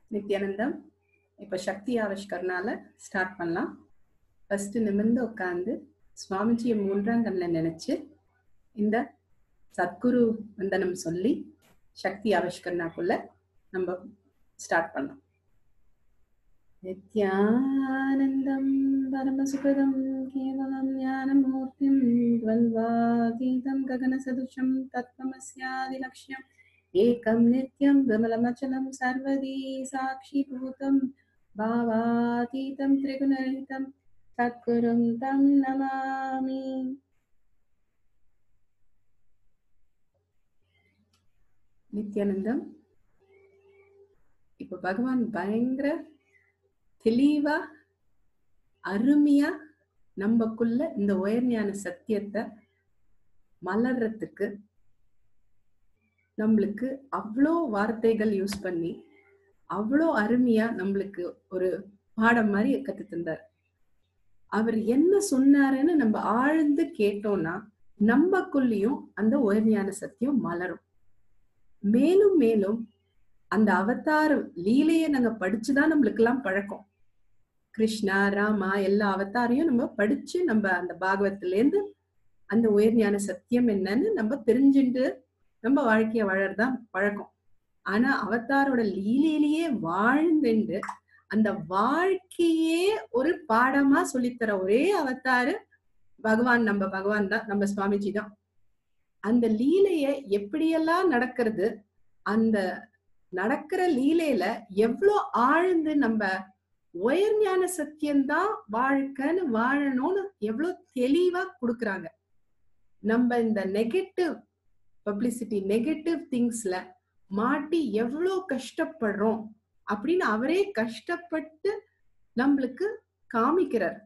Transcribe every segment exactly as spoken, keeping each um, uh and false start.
நித்யானந்தம். இப்ப சக்தி ஆவிஷ்கர்னால ஸ்டார்ட் பண்ணலாம். ஃபர்ஸ்ட் நிமிர்ந்து உட்காந்து சுவாமிஜியை மூன்றாம் கண்ணில் நினைச்சு இந்த சத்குரு வந்தனம் சொல்லி சக்தி ஆவிஷ்கர்னாக்குள்ள நம்ம ஸ்டார்ட் பண்ணலாம். நித்யானந்தம் பரமசுகதம் கேவலம் ஞானமூர்த்திம் த்வந்த்வாதீதம் ககனசதுஷம் தத்வமஸ்யாதிலக்ஷ்யம் ஏகம் நித்யம் விமலமச்சலம் சர்வதி சாட்சிபூதம் பாவாதீதம் திரிகுணரகிதம் சத்குரும் தம் நமாமி. நித்யானந்தம். இப்ப பகவான் பயங்கர தெளிவா அருமையா நம்மக்குள்ள இந்த உயர்ஞான சத்தியத்தை மலர்றதுக்கு நம்மளுக்கு அவ்வளோ வார்த்தைகள் யூஸ் பண்ணி அவ்வளோ அருமையா நம்மளுக்கு ஒரு பாடம் மாதிரி கத்து தந்தார். அவர் என்ன சொன்னாருன்னு நம்ம ஆழ்ந்து கேட்டோம்னா நம்மக்குள்ளயும் அந்த உயர்ஞான சத்தியம் மலரும். மேலும் மேலும் அந்த அவதார லீலையை நாங்க படிச்சுதான் நம்மளுக்கு எல்லாம் பழக்கம். கிருஷ்ணா ராமா எல்லா அவதாரையும் நம்ம படிச்சு நம்ம அந்த பாகவத்துல இருந்து அந்த உயர்ஞான சத்தியம் என்னன்னு நம்ம தெரிஞ்சுட்டு நம்ம வாழ்க்கைய வாழறதுதான் பழக்கம். ஆனா அவதாரோட லீலையிலேயே வாழ்ந்துண்டு அந்த வாழ்க்கையே ஒரு பாடமா சொல்லித்தர ஒரே அவதாரு பகவான், நம்ம பகவான் தான், நம்ம சுவாமிஜி தான். அந்த லீலைய எப்படியெல்லாம் நடக்கிறது, அந்த நடக்கிற லீலையில எவ்வளவு ஆழ்ந்து நம்ம உயர்ஞான சத்தியம்தான் வாழ்க்கைன்னு வாழணும்னு எவ்வளவு தெளிவா கொடுக்குறாங்க. நம்ம இந்த நெகட்டிவ் பப்ளிசிட்டி நெகட்டிவ் திங்ஸ்ல மாட்டி எவ்வளவு கஷ்டப்படுறோம் அப்படின்னு அவரே கஷ்டப்பட்டு நம்மளுக்கு காமிக்கிறார்.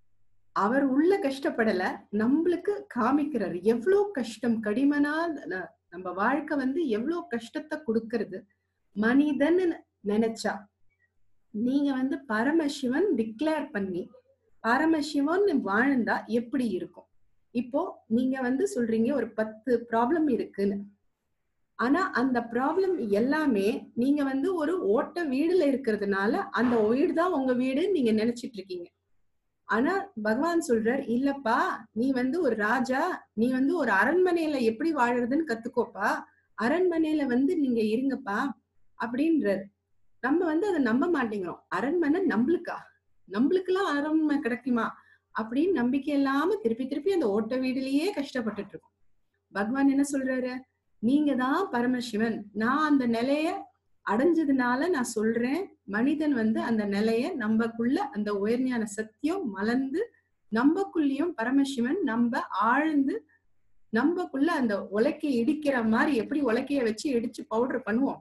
அவர் உள்ள கஷ்டப்படல, நம்மளுக்கு காமிக்கிறார். எவ்வளவு கஷ்டம் கடிமனா நம்ம வாழ்க்கை வந்து எவ்வளவு கஷ்டத்தை கொடுக்கறது. மனிதன் நினைச்சா நீங்க வந்து பரமசிவன் டிக்ளேர் பண்ணி பரமசிவன் வாழ்ந்தா எப்படி இருக்கும்? இப்போ நீங்க வந்து சொல்றீங்க ஒரு பத்து ப்ராப்ளம் இருக்குன்னு. ஆனா அந்த ப்ராப்ளம் எல்லாமே நீங்க வந்து ஒரு ஓட்ட வீடுல இருக்கிறதுனால அந்த வீடு தான் உங்க வீடுன்னு நீங்க நினைச்சிட்டு இருக்கீங்க. ஆனா பகவான் சொல்றார், இல்லப்பா, நீ வந்து ஒரு ராஜா, நீ வந்து ஒரு அரண்மனையில எப்படி வாழறதுன்னு கத்துக்கோப்பா, அரண்மனையில வந்து நீங்க இருங்கப்பா அப்படின்றார். நம்ம வந்து அதை நம்ப மாட்டேங்கிறோம். அரண்மனை நம்மளுக்கா, நம்மளுக்கு எல்லாம் அரண்மனை கிடைக்குமா அப்படின்னு நம்பிக்கை இல்லாம திருப்பி திருப்பி அந்த ஓட்ட வீடுலயே கஷ்டப்பட்டுட்டு இருக்கோம். பகவான் என்ன சொல்றாரு, நீங்க தான் பரமசிவன், நான் அந்த நிலைய அடைஞ்சதுனால நான் சொல்றேன். மனிதன் வந்து அந்த நிலைய நம்மக்குள்ள அந்த உயர்ஞான சத்தியம் மலர்ந்து நம்மக்குள்ளயும் பரமசிவன் நம்ம ஆழ்ந்து நம்மக்குள்ள அந்த உலக்கைய இடிக்கிற மாதிரி எப்படி உலக்கைய வச்சு இடிச்சு பவுடர் பண்ணுவோம்,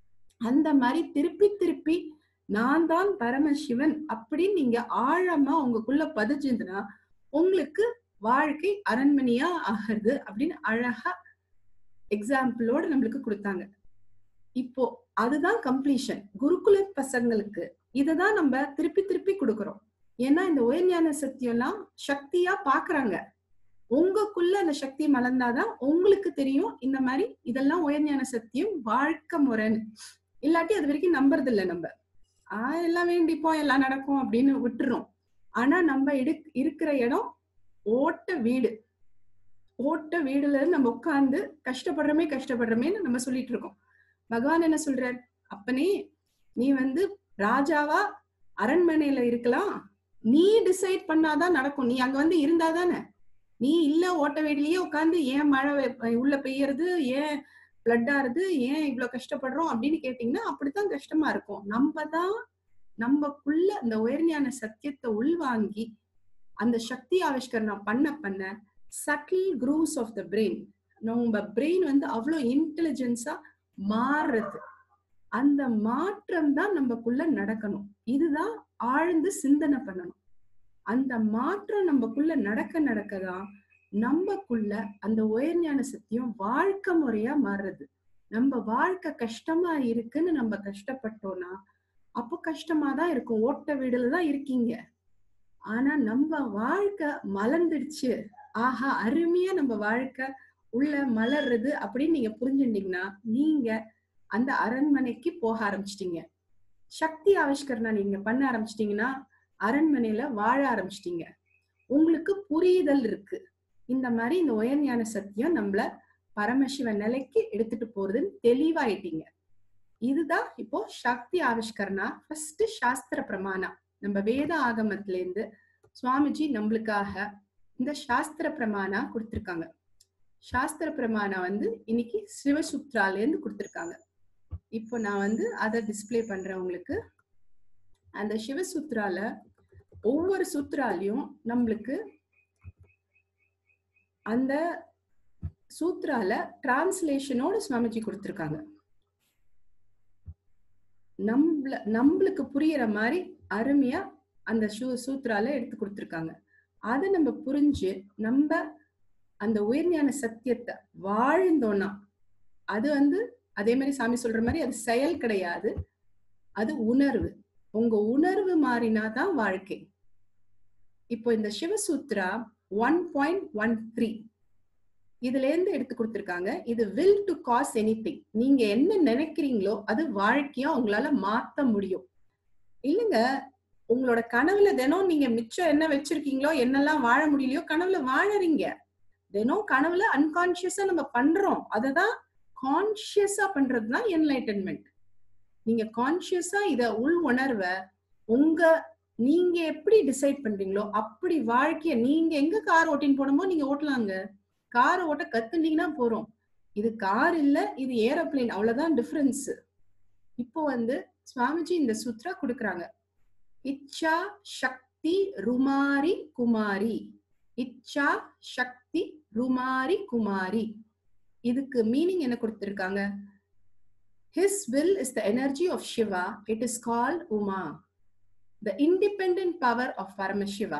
அந்த மாதிரி திருப்பி திருப்பி நான் தான் பரமசிவன் அப்படின்னு நீங்க ஆழமா உங்களுக்குள்ள பதிஞ்சுதுன்னா உங்களுக்கு வாழ்க்கை அரண்மனையா ஆகுது அப்படின்னு அழகா எக்ஸாம்பிளோட நம்மளுக்கு கொடுத்தாங்க. இப்போ அதுதான் கம்ப்ளீஷன். குருகுல பசங்களுக்கு இததான் நம்ம திருப்பி திருப்பி கொடுக்கறோம். ஏன்னா இந்த உயர்ஞான சத்தியம்லாம் சக்தியா பாக்குறாங்க. உங்களுக்குள்ள அந்த சக்தி மலர்ந்தாதான் உங்களுக்கு தெரியும் இந்த மாதிரி இதெல்லாம் உயர்ஞான சத்தியம் வாழ்க்கை முறைன்னு. இல்லாட்டி அது வரைக்கும் நம்புறது இல்லை. நம்ம ஆஹ் எல்லாம் வேண்டிப்போம் எல்லாம் நடக்கும் அப்படின்னு விட்டுறோம். ஆனா நம்ம இடு இருக்கிற இடம் ஓட்ட வீடு. ஓட்ட வீடுல நம்ம உட்கார்ந்து கஷ்டப்படுறமே கஷ்டப்படுறமேன்னு நம்ம சொல்லிட்டு இருக்கோம். பகவான் என்ன சொல்றார், அப்பனே நீ வந்து ராஜாவா அரண்மனையில இருக்கலாம், நீ டிசைட் பண்ணாதான் நடக்கும். நீ அங்க வந்து இருந்தாதானே. நீ இல்ல ஓட்ட வீடுலயே உட்காந்து ஏன் மழை உள்ள பெய்யறது, ஏன் பிளட் ஆறுது, ஏன் இவ்வளவு கஷ்டப்படுறோம் அப்படின்னு கேட்டீங்கன்னா அப்படித்தான் கஷ்டமா இருக்கும். நம்ம தான் நம்மக்குள்ள அந்த உயர்ஞான சத்தியத்தை உள்வாங்கி அந்த சக்தி ஆவிஷ்கரணம் பண்ண பண்ண subtle grooves of the brain, நம்ம பிரெயின் வந்து அவ்வளவு இன்டெலிஜென்ஸா மாறுறது. அந்த மாற்றம் தான் நம்மக்குள்ள நடக்கணும். இதுதான் ஆழ்ந்து சிந்தனை பண்ணணும். அந்த மாற்றம் நம்மக்குள்ள நடக்க நடக்கதான் நம்மக்குள்ள அந்த உயர்ஞான சத்தியம் வாழ்க்கை முறையா மாறுறது. நம்ம வாழ்க்கை கஷ்டமா இருக்குன்னு நம்ம கஷ்டப்பட்டோம்னா அப்போ கஷ்டமாதான் இருக்கும். ஓட்ட வீடுலதான் இருக்கீங்க. ஆனா நம்ம வாழ்க்கை மலர்ந்துடுச்சு, ஆஹா அருமையா நம்ம வாழ்க்கை உள்ள மலர்றது அப்படின்னு நீங்க புரிஞ்சுட்டீங்கன்னா நீங்க அந்த அரண்மனைக்கு போக ஆரம்பிச்சிட்டீங்க. சக்தி ஆவிஷ்கரணா நீங்க பண்ண ஆரம்பிச்சிட்டீங்கன்னா அரண்மனையில வாழ ஆரம்பிச்சிட்டீங்க. உங்களுக்கு புரிதல் இருக்கு. இந்த மாதிரி இந்த உயர் ஞான சத்தியம் நம்மள பரமசிவ நிலைக்கு எடுத்துட்டு போறதுன்னு தெளிவாயிட்டீங்க. இதுதான் இப்போ சக்தி ஆவிஷ்கரணா. ஃபர்ஸ்ட் சாஸ்திர பிரமாணம். நம்ம வேத ஆகமத்துல இருந்து சுவாமிஜி நம்மளுக்காக இந்த சாஸ்திர பிரமாணா கொடுத்திருக்காங்க. சாஸ்திர பிரமாணம் வந்து இன்னைக்கு சிவசூத்ரால இருந்து கொடுத்திருக்காங்க. இப்போ நான் வந்து அதை டிஸ்பிளே பண்றேன் உங்களுக்கு. அந்த சிவசூத்ரால ஒவ்வொரு சூத்ராலையும் நம்மளுக்கு அந்த சூத்ரால டிரான்ஸ்லேஷனோட சுவாமிஜி கொடுத்திருக்காங்க. நம்மள நம்மளுக்கு புரியற மாதிரி அருமையா அந்த சூத்ரால எடுத்து கொடுத்திருக்காங்க. அதை நம்ம புரிஞ்சு நம்ம அந்த உயர்ஞான சத்தியத்தை வாழ்ந்தோம்னா அது வந்து அதே மாதிரி சாமி சொல்ற மாதிரி அது செயல் கிடையாது, அது உணர்வு. உங்க உணர்வு மாறினாதான் வாழ்க்கை. இப்போ இந்த Shivasutra one point one three இதுல இருந்து எடுத்து கொடுத்திருக்காங்க. இது வில் டு காஸ் எனிதிங். நீங்க என்ன நினைக்கிறீங்களோ அது வாழ்க்கையா உங்களால மாத்த முடியும். இல்லைங்க, உங்களோட கனவுல தினம் நீங்க மிச்சம் என்ன வச்சிருக்கீங்களோ, என்னெல்லாம் வாழ முடியலையோ கனவுல வாழறீங்க. தினம் கனவுல அன்கான்சியஸா நம்ம பண்றோம். அததான் கான்சியஸா பண்றதுதான் என்லைட்டன்மெண்ட். நீங்க கான்சியஸா இத உள் உணர்வ உங்க நீங்க எப்படி டிசைட் பண்றீங்களோ அப்படி வாழ்க்கைய நீங்க எங்க கார் ஓட்டின்னு போனோமோ நீங்க ஓட்டலாங்க. காரை ஓட்ட கத்துனீங்கன்னா போறோம். இது கார் இல்ல, இது ஏரோப்ளேன், அவ்வளவுதான் டிஃபரன்ஸ். இப்போ வந்து சுவாமிஜி இந்த சூத்ரா கொடுக்கறாங்க. இச்சா சக்தி ருமாரி குமாரி. இச்சா சக்தி ருமாரி குமாரி. இதுக்கு மீனிங் என்ன கொடுத்திருக்காங்க? His will is the energy of Shiva. It is called Uma. The independent power of Paramashiva.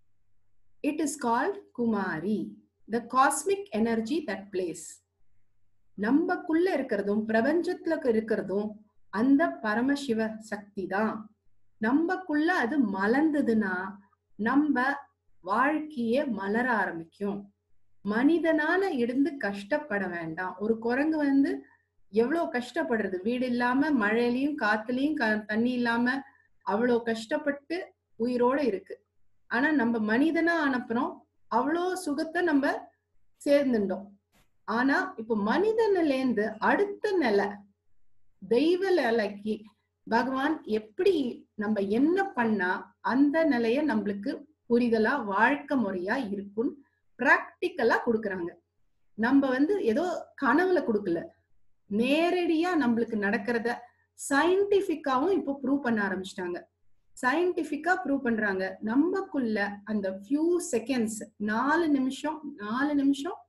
It is called Kumari. The cosmic energy that plays. நம்மக்குள்ள இருக்கிறதும் பிரபஞ்சத்துல இருக்கிறதும் அந்த பரமசிவ சக்தி தான். நம்மக்குள்ள அது மலர்ந்ததுன்னா நம்ம வாழ்க்கைய மலர ஆரம்பிக்கும். மனிதனால இருந்து கஷ்டப்பட வேண்டாம். ஒரு குரங்கு வந்து எவ்வளவு கஷ்டப்படுறது, வீடு இல்லாம மழையிலயும் காத்துலயும் தண்ணி இல்லாம அவ்வளவு கஷ்டப்பட்டு உயிரோட இருக்கு. ஆனா நம்ம மனிதனா அனுப்புறோம், அவ்வளோ சுகத்தை நம்ம சேர்ந்துட்டோம். ஆனா இப்ப மனித நிலையிருந்து அடுத்த நிலை தெய்வ நிலைக்கு பகவான் எப்படி நம்ம என்ன பண்ணா அந்த நிலைய நம்மளுக்கு புரிதலா வாழ்க்கை முறையா இருக்கும் பிராக்டிக்கலா கொடுக்கறாங்க. நம்ம வந்து ஏதோ கனவுல கொடுக்கல, நேரடியா நம்மளுக்கு நடக்கிறத சயின்டிபிக்காவும் இப்போ ப்ரூவ் பண்ண ஆரம்பிச்சிட்டாங்க. சயின்டிபிக்கா ப்ரூவ் பண்றாங்க. நம்மக்குள்ள அந்த ஃபியூ செகண்ட்ஸ், நாலு நிமிஷம் நாலு நிமிஷம்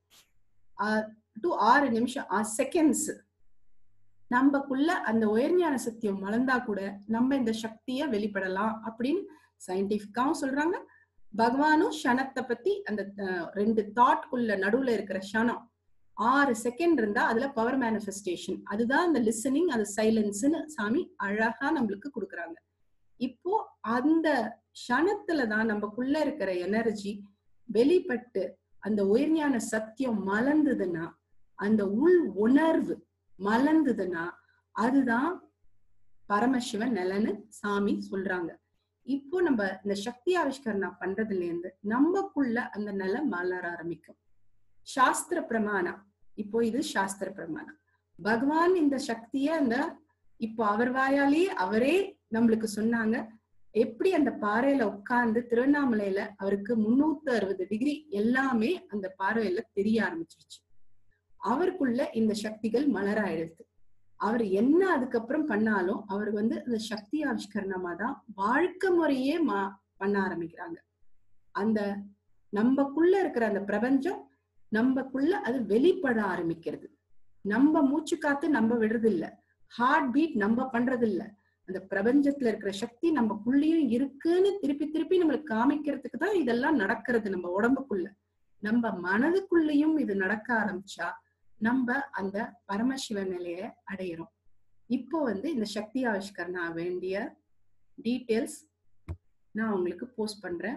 டு ஆறு நிமிஷம் செகண்ட்ஸ் நம்மக்குள்ள அந்த உயர்ஞான சத்தியம் மலர்ந்தா கூட நம்ம இந்த சக்திய வெளிப்படலாம் அப்படின்னு சயின்டிபிக்காவும் சொல்றாங்க. பகவானும் க்ஷணத்தை பத்தி அந்த ரெண்டு தாட்குள்ள நடுவுல இருக்கிற க்ஷணம் ஆறு செகண்ட் இருந்தா அதுல பவர் மேனிஃபெஸ்டேஷன், அதுதான் அந்த லிசனிங், அது சைலன்ஸ்னு சாமி அழகா நம்மளுக்கு கொடுக்குறாங்க. இப்போ அந்த க்ஷணத்துலதான் நம்மக்குள்ள இருக்கிற எனர்ஜி வெளிப்பட்டு அந்த உயர்ஞான சத்தியம் மலர்ந்ததுன்னா, அந்த உள் உணர்வு மலர்ந்ததுன்னா அதுதான் பரமசிவன் நிலன்னு சாமி சொல்றாங்க. இப்போ நம்ம இந்த சக்தி ஆவிஷ்கரணா பண்றதுல இருந்து நம்மக்குள்ள அந்த நிலை மலர ஆரம்பிக்கும். சாஸ்திர பிரமாணம். இப்போ இது சாஸ்திர பிரமாணம். பகவான் இந்த சக்திய அந்த இப்போ அவர் வாயாலே அவரே நம்மளுக்கு சொன்னாங்க. எப்படி அந்த பாறையில உட்கார்ந்து திருவண்ணாமலையில அவருக்கு முன்னூத்தி அறுபது டிகிரி எல்லாமே அந்த பாறையில தெரிய ஆரம்பிச்சிருச்சு. அவருக்குள்ள இந்த சக்திகள் மலர ஆயிடுது. அவர் என்ன அதுக்கப்புறம் பண்ணாலும் அவர் வந்து அந்த சக்தி ஆவிஷ்கரணமா தான் வாழ்க்கை முறையே மா பண்ண ஆரம்பிக்கிறாங்க. அந்த நம்மக்குள்ள இருக்கிற அந்த பிரபஞ்சம் நம்மக்குள்ள அது வெளிப்பட ஆரம்பிக்கிறது. நம்ம மூச்சு காத்து நம்ம விடுறது இல்ல, ஹார்ட் பீட் நம்ம பண்றது இல்ல, அந்த பிரபஞ்சத்துல இருக்கிற சக்தி நம்மக்குள்ளேயும் இருக்குன்னு திருப்பி திருப்பி நம்மளுக்கு காமிக்கிறதுக்கு தான் இதெல்லாம் நடக்கிறது. நம்ம உடம்புக்குள்ள நம்ம மனதுக்குள்ளேயும் இது நடக்க ஆரம்பிச்சா நம்ம அந்த பரமசிவ நிலைய அடையிறோம். இப்போ வந்து இந்த சக்தி ஆவிஷ்கரணா வேண்டிய டீட்டெயில்ஸ் நான் உங்களுக்கு போஸ்ட் பண்றேன்.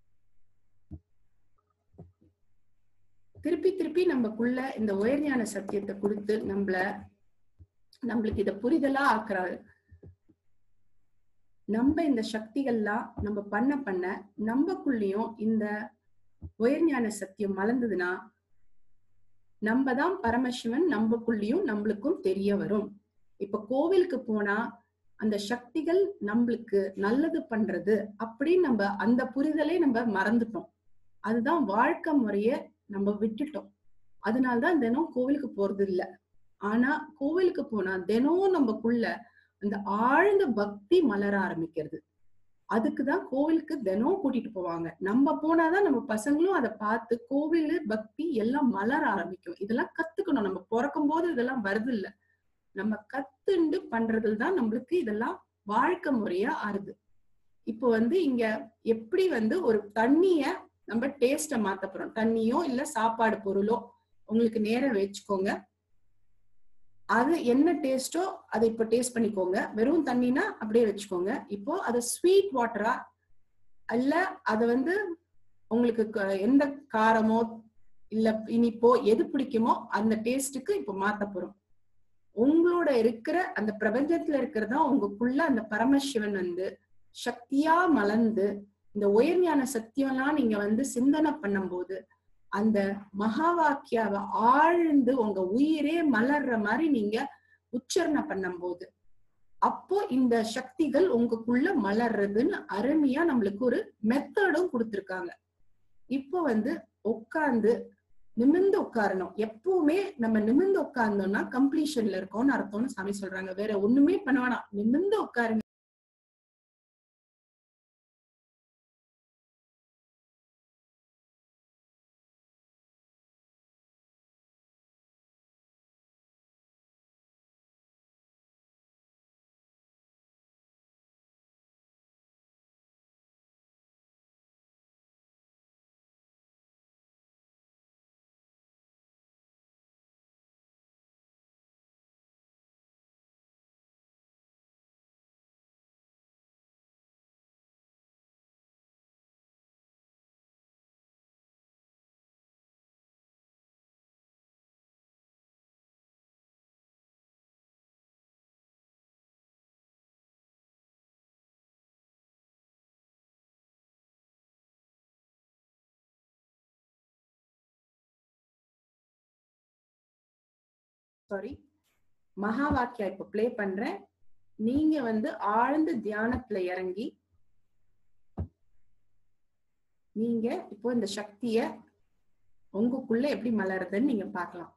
திருப்பி திருப்பி நம்மக்குள்ள இந்த உயர்ஞான சத்தியத்தை கொடுத்து நம்மள நம்மளுக்கு இத புரிதலா ஆக்குறாரு. நம்ம இந்த சக்திகள்லாம் நம்ம பண்ண பண்ண நம்மக்குள்ளயும் இந்த உயர்ஞான சத்தியம் மலர்ந்ததுன்னா நம்ம தான் பரமசிவன் நம்மக்குள்ளயும் நம்மளுக்கும் தெரிய வரும். இப்ப கோவிலுக்கு போனா அந்த சக்திகள் நம்மளுக்கு நல்லது பண்றது அப்படின்னு நம்ம அந்த புரிதலை நம்ம மறந்துட்டோம். அதுதான் வாழ்க்கை முறைய நம்ம விட்டுட்டோம். அதனாலதான் தினம் கோவிலுக்கு போறது இல்ல. ஆனா கோவிலுக்கு போனா தினம் நம்மக்குள்ள அந்த ஆழ்ந்த பக்தி மலர ஆரம்பிக்கிறது. அதுக்குதான் கோவிலுக்கு தினம் கூட்டிட்டு போவாங்க. நம்ம போனாதான் நம்ம பசங்களும் அதை பார்த்து கோவிலு பக்தி எல்லாம் மலர ஆரம்பிக்கும். இதெல்லாம் கத்துக்கணும். நம்ம பிறக்கும் போது இதெல்லாம் வருது இல்ல. நம்ம கத்துண்டு பண்றதுல தான் நம்மளுக்கு இதெல்லாம் வாழ்க்கை முறையா ஆறுது. இப்போ வந்து இங்க எப்படி வந்து ஒரு தண்ணிய நம்ம டேஸ்ட மாத்த போறோம். தண்ணியோ இல்ல சாப்பாடு பொருளோ உங்களுக்கு நேரம் வச்சுக்கோங்க. அது என்ன டேஸ்டோ அதை இப்ப டேஸ்ட் பண்ணிக்கோங்க. வெறும் தண்ணினா அப்படியே வச்சுக்கோங்க. இப்போ அது ஸ்வீட் வாட்டரா அல்ல அது வந்து உங்களுக்கு எந்த காரமோ இல்ல இனிப்போ எது பிடிக்குமோ அந்த டேஸ்டுக்கு இப்ப மாத்த போறோம். உங்களோட இருக்கிற அந்த பிரபஞ்சத்துல இருக்கிறதா உங்களுக்குள்ள அந்த பரமசிவன் வந்து சக்தியா மலர்ந்து இந்த உயர்ஞான சத்தியம்லாம் நீங்க வந்து சிந்தனை பண்ணும் போது அந்த மகா வாக்கியாவை ஆழ்ந்து உங்க உயிரே மலர்ற மாதிரி நீங்க உச்சரணை பண்ணும் போது அப்போ இந்த சக்திகள் உங்களுக்குள்ள மலர்றதுன்னு அருமையா நம்மளுக்கு ஒரு மெத்தடும் கொடுத்திருக்காங்க. இப்போ வந்து உட்கார்ந்து நிமிர்ந்து உட்காரணும். எப்பவுமே நம்ம நிமிர்ந்து உட்கார்ந்தோம்னா கம்ப்ளீஷன்ல இருக்கோம்னு அர்த்தம்னு சாமி சொல்றாங்க. வேற ஒண்ணுமே பண்ண வேணாம், நிமிர்ந்து உட்காருங்க. சாரி, மகா வாக்கியா இப்ப பிளே பண்றேன். நீங்க வந்து ஆழ்ந்த தியானத்துல இறங்கி நீங்க இப்போ இந்த சக்திய உங்களுக்குள்ள எப்படி மலருதுன்னு நீங்க பார்க்கலாம்.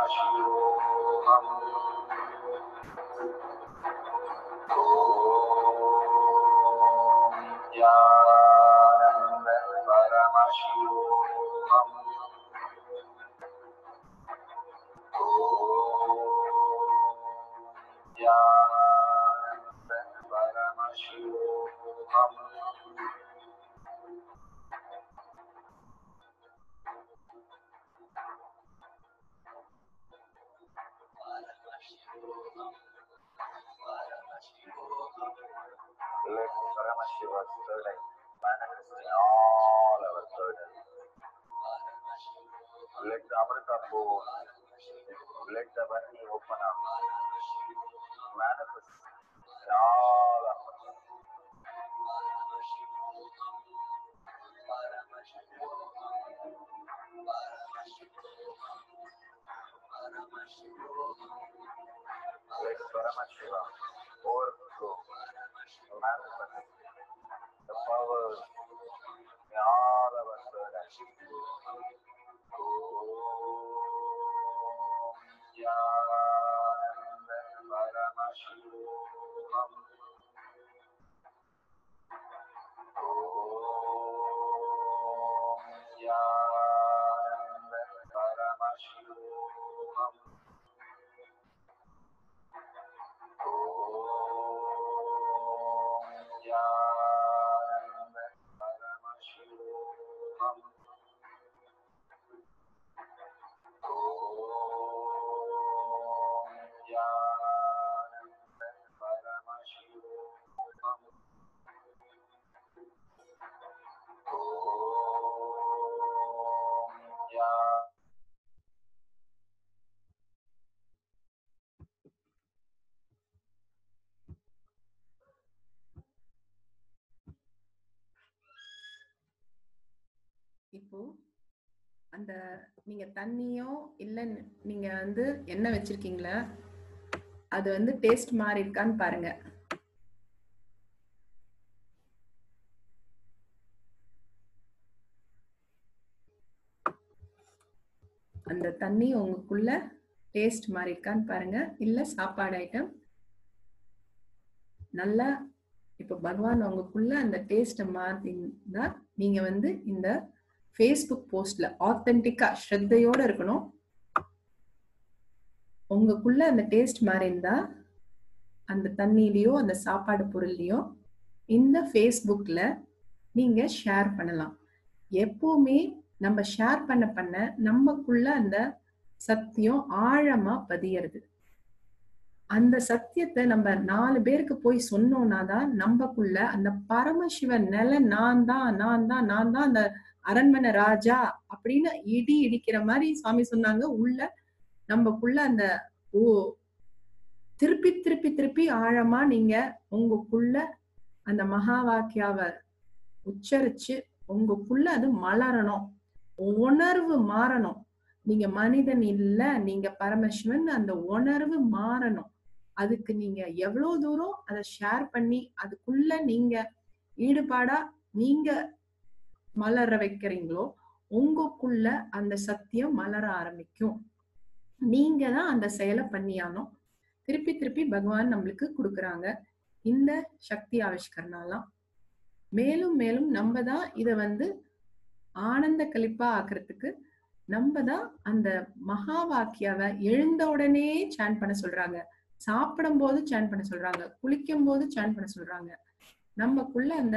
இப்போ அந்த நீங்க தண்ணியோ இல்ல நீங்க வந்து எண்ணெய் வச்சிருக்கீங்களா, அது வந்து டேஸ்ட் மாறி இருக்கான்னு பாருங்க. அந்த தண்ணி உங்களுக்குள்ள டேஸ்ட் மாறி இருக்கான்னு பாருங்க. இல்ல சாப்பாடு ஐட்டம் நல்லா இப்போ பகவான் உங்களுக்குள்ள அந்த டேஸ்ட மாத்தினா நீங்க வந்து இந்த ஃபேஸ்புக் போஸ்ட்ல ஆத்தென்டிக்கா ஸ்ரத்தையோட இருக்கணும். உங்களுக்குள்ள அந்த டேஸ்ட் மாறி இருந்தா அந்த தண்ணியிலயோ அந்த சாப்பாடு பொருள்லயோ இந்த ஃபேஸ்புக்ல நீங்க ஷேர் பண்ணலாம். எப்பவுமே நம்ம ஷேர் பண்ண பண்ண நமக்குள்ள அந்த சத்தியம் ஆழமா பதியறது. அந்த சத்தியத்தை நம்ம நாலு பேருக்கு போய் சொன்னோம்னாதான் நமக்குள்ள அந்த பரமசிவன் நிலை நான் தான் நான் தான் நான் தான் அந்த அரண்மனை ராஜா அப்படின்னு இடி இடிக்கிற மாதிரி சுவாமி சொன்னாங்க. உள்ள நமக்குள்ள அந்த ஓ திருப்பி திருப்பி திருப்பி ஆழமா நீங்க உங்களுக்குள்ள அந்த மகா வாக்கியாவை உச்சரிச்சு உங்களுக்குள்ள அது மலரணும், உணர்வு மாறணும். நீங்க மனிதன் இல்ல, நீங்க பரமசிவன், அந்த உணர்வு மாறணும். அதுக்கு நீங்க எவ்வளவு தூரம் அதை ஷேர் பண்ணி அதுக்குள்ள நீங்க ஈடுபாடா நீங்க மலர வைக்கிறீங்களோ உங்களுக்குள்ள அந்த சத்தியம் மலர ஆரம்பிக்கும். நீங்க தான் அந்த செயலை பண்ணியானோம். திருப்பி திருப்பி பகவான் நம்மளுக்கு கொடுக்குறாங்க இந்த சக்தி ஆவிஷ்கரணாலாம். மேலும் மேலும் நம்ம தான் இத வந்து ஆனந்த கழிப்பா ஆக்குறதுக்கு நம்ம தான் அந்த மகா வாக்கியாவை எழுந்த உடனே சான் பண்ண சொல்றாங்க, சாப்பிடும் போது சான் பண்ண சொல்றாங்க, குளிக்கும் போது சான் பண்ண சொல்றாங்க. நமக்குள்ள அந்த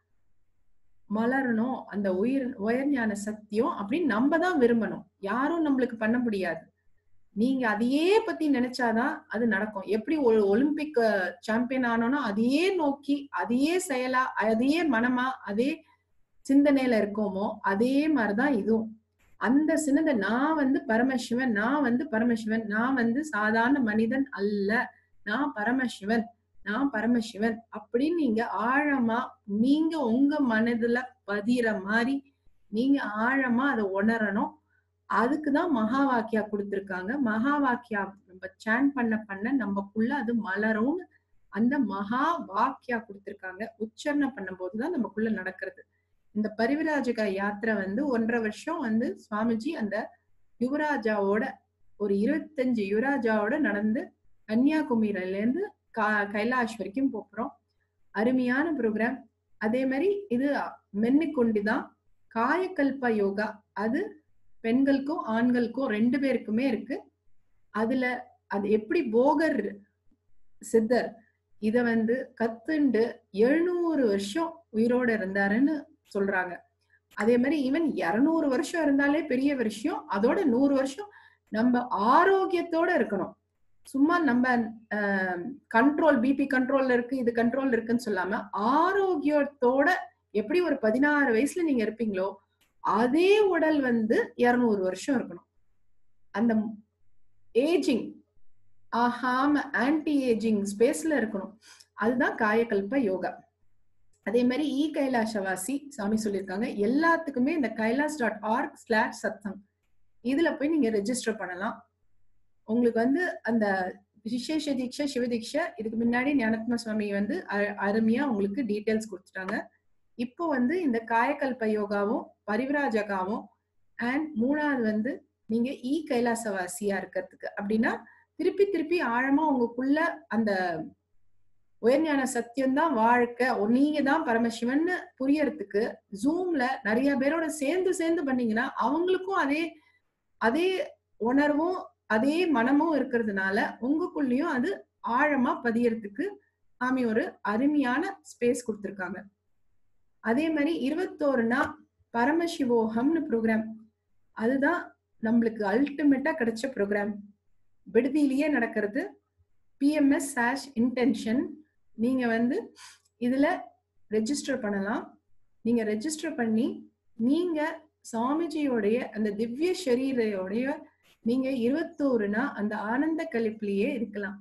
மலரணும் அந்த உயிர் உயர் ஞான சத்தியம் அப்படின்னு நம்ம தான் விரும்பணும். யாரும் நம்மளுக்கு பண்ண முடியாது. நீங்க அதையே பத்தி நினைச்சாதான் அது நடக்கும். எப்படி ஒரு ஒலிம்பிக் சாம்பியன் ஆனோம்னா அதையே நோக்கி அதையே செயலா அதையே மனமா அதே சிந்தனையில இருக்கோமோ அதே மாதிரிதான் இதுவும். அந்த சின்னதை நான் வந்து பரமசிவன், நான் வந்து பரமசிவன், நான் வந்து சாதாரண மனிதன் அல்ல, நான் பரமசிவன், நான் பரமசிவன் அப்படின்னு நீங்க ஆழமா நீங்க உங்க மனதுல பதிகிற மாதிரி நீங்க ஆழமா அதை உணரணும். அதுக்குதான் மகா வாக்கியா கொடுத்திருக்காங்க. மகா வாக்கியா நம்ம சான் பண்ண பண்ண நமக்குள்ள அது மலரும். அந்த மகா வாக்கியா கொடுத்திருக்காங்க. உச்சரணம் பண்ணும் போதுதான் நமக்குள்ள நடக்கிறது. இந்த பரிவிராஜக யாத்திரை வந்து ஒன்றரை வருஷம் வந்து சுவாமிஜி அந்த யுவராஜாவோட ஒரு இருபத்தஞ்சு யுவராஜாவோட நடந்து கன்னியாகுமரியில இருந்து கா கைலாஷ் வரைக்கும் போறோம். அருமையான ப்ரோக்ராம். அதே மாதிரி இது மென்னுக்கொண்டிதான் காயக்கல்ப யோகா. அது பெண்களுக்கும் ஆண்களுக்கும் ரெண்டு பேருக்குமே இருக்கு. அதுல அது எப்படி போகர் சித்தர் இத வந்து கத்துண்டு எழுநூறு வருஷம் உயிரோட இருந்தாருன்னு சொல்றாங்க. அதே மாதிரி ஈவன் இருநூறு வருஷம் இருந்தாலே பெரிய விஷயம். அதோட நூறு வருஷம் நம்ம ஆரோக்கியத்தோட இருக்கணும். சும்மா நம்ம கண்ட்ரோல் பிபி கண்ட்ரோல்ல இருக்கு, இது கண்ட்ரோல் இருக்குன்னு சொல்லாம ஆரோக்கியத்தோட எப்படி ஒரு பதினாறு வயசுல நீங்க இருப்பீங்களோ அதே உடல் வந்து இருநூறு வருஷம் இருக்கணும். அந்த ஏஜிங் ஆகாம ஆன்டி ஏஜிங் ஸ்பேஸ்ல இருக்கணும். அதுதான் காயக்கல்ப யோகா. அதே மாதிரி இ கைலாசவாசி சாமி சொல்லியிருக்காங்க. எல்லாத்துக்குமே இந்த Kailash dot org slash satsang இதுல போய் நீங்க ரெஜிஸ்டர் பண்ணலாம். உங்களுக்கு வந்து அந்த விசேஷ தீட்சை சிவ தீட்சை இதுக்கு முன்னாடி ஞானத்மா சுவாமி வந்து அருமையா உங்களுக்கு டீட்டெயில்ஸ் கொடுத்துட்டாங்க. இப்போ வந்து இந்த காயக்கல்ப யோகாவும் பரிவிராஜகாவும் அண்ட் மூணாவது வந்து நீங்க இ கைலாசவாசியா இருக்கிறதுக்கு அப்படின்னா திருப்பி திருப்பி ஆழமா உங்களுக்குள்ள அந்த உயர்ஞான சத்தியம் தான் வாழ்க்கை, நீங்க தான் பரமசிவன் புரியறதுக்கு ஜூம்ல நிறைய பேரோட சேர்ந்து சேர்ந்து பண்ணீங்கன்னா அவங்களுக்கும் அதே அதே உணர்வும் அதே மனமும் இருக்கிறதுனால உங்களுக்குள்ளயும் அது ஆழமா பதியறதுக்கு சாமி ஒரு அருமையான ஸ்பேஸ் கொடுத்திருக்காங்க. அதே மாதிரி இருபத்தோரு நாள் பரமசிவோகம்னு ப்ரோக்ராம். அதுதான் நம்மளுக்கு அல்டிமேட்டா கிடைச்ச ப்ரோக்ராம். விடுதியிலேயே நடக்கிறது. பிஎம்எஸ் சாஷ் இன்டென்ஷன். நீங்க வந்து இதுல ரெஜிஸ்டர் பண்ணலாம். நீங்க ரெஜிஸ்டர் பண்ணி நீங்க சுவாமிஜியோடைய அந்த திவ்ய சரீரையோடைய நீங்க இருபத்தோரு நாள் அந்த ஆனந்த கழிப்பிலேயே இருக்கலாம்.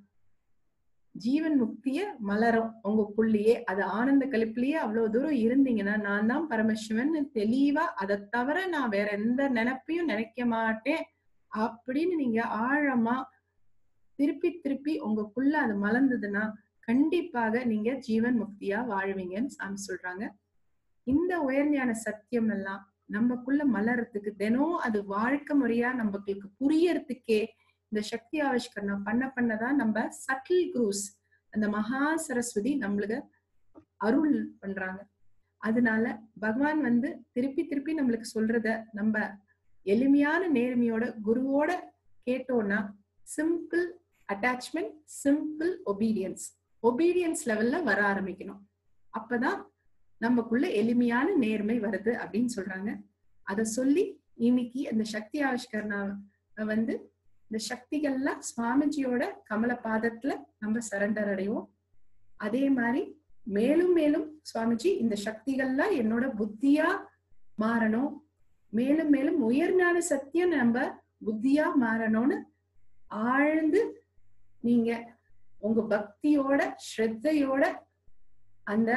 ஜீவன் முக்திய மலரும் உங்களுக்குள்ளேயே. அது ஆனந்த கழிப்பிலேயே அவ்வளவு தூரம் இருந்தீங்கன்னா நான் தான் பரமசிவன் தெளிவா அதை தவிர நான் வேற எந்த நினைப்பையும் நினைக்க மாட்டேன் அப்படின்னு நீங்க ஆழமா திருப்பி திருப்பி உங்களுக்குள்ள அது மலர்ந்ததுன்னா கண்டிப்பாக நீங்க ஜீவன் முக்தியா வாழ்வீங்கன்னு சாமி சொல்றாங்க. இந்த உயர்ஞான சத்தியம் எல்லாம் நமக்குள்ள மலர்றதுக்கு தினம் அது வாழ்க்கை முறையா நமக்கு புரியறதுக்கே இந்த சக்தி ஆவிஷ்கரணம் பண்ண பண்ணதான் நம்ம சட்டில் குரூஸ் அந்த மகா சரஸ்வதி நம்மளுக்கு அருள் பண்றாங்க. அதனால பகவான் வந்து திருப்பி திருப்பி நம்மளுக்கு சொல்றத நம்ம எளிமையான நேர்மையோட குருவோட கேட்டோம்னா simple attachment, simple obedience obedience லெவல்ல வர ஆரம்பிக்கணும். அப்பதான் நமக்குள்ள எளிமையான நேர்மை வருது அப்படின்னு சொல்றாங்க. அத சொல்லி இன்னைக்கு அந்த சக்தி ஆவிஷ்கரண வந்து இந்த சக்திகள்லாம் சுவாமிஜியோட கமல பாதத்துல நம்ம சரண்டர் அடைவோம். அதே மாதிரி மேலும் மேலும் சுவாமிஜி இந்த சக்திகள்லாம் என்னோட புத்தியா மாறணும், மேலும் மேலும் உயர்ஞான சத்தியம் நம்ம புத்தியா மாறணும்னு ஆழ்ந்து நீங்க உங்க பக்தியோட ஸ்ரத்தையோட அந்த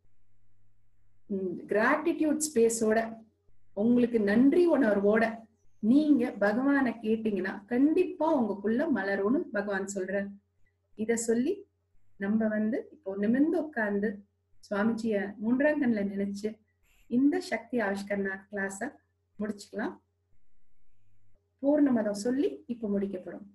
கிராட்டிடியூட் ஸ்பேஸோட உங்களுக்கு நன்றி உணர்வோட நீங்க பகவானை கேட்டீங்கன்னா கண்டிப்பா உங்களுக்குள்ள மலரும்னு பகவான் சொல்ற. இத சொல்லி நம்ம வந்து இப்போ நிமிர்ந்து உட்கார்ந்து சுவாமிஜிய மூன்றாம் கண்ல நினைச்சு இந்த சக்தி ஆவிஷ்கரண கிளாஸ முடிச்சுக்கலாம். பூர்ணமதம் சொல்லி இப்ப முடிக்கப்படும்.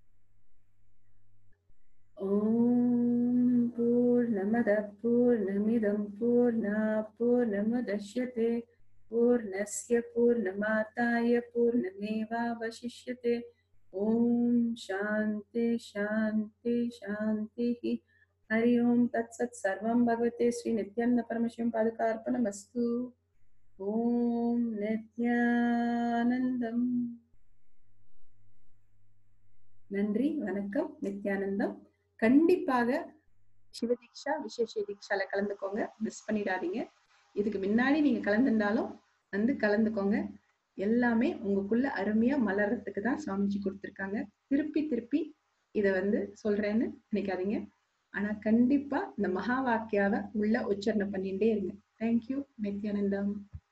ஓம் பூர்ணமத பூர்ணமிதம் பூர்ணாத் பூர்ணமுதச்யதே பூர்ணஸ்ய பூர்ணமாதாய பூர்ணமேவாவசிஷ்யதே. ஓம் சாந்தி சாந்தி சாந்தி. ஹரி ஓம் தத் சத். சர்வம் பகவதே ஸ்ரீ நித்யானந்த பரமசிவம் பாதுகார்ப்பணமஸ்து. ஓம் நித்யானந்தம். நன்றி, வணக்கம், நித்யானந்தம். கண்டிப்பாக சிவதீக்ஷா விசேஷ தீக்ஷால கலந்துக்கோங்க, மிஸ் பண்ணிடாதீங்க. இதுக்கு முன்னாடி நீங்க கலந்துருந்தாலும் வந்து கலந்துக்கோங்க. எல்லாமே உங்களுக்குள்ள அருமையா மலர்றதுக்கு தான் சுவாமிஜி கொடுத்துருக்காங்க. திருப்பி திருப்பி இத வந்து சொல்றேன்னு நினைக்காதீங்க. ஆனா கண்டிப்பா இந்த மகா வாக்கியாவை உள்ள உச்சரணை பண்ணிட்டே இருங்க. தேங்க்யூ. நித்யானந்தம்.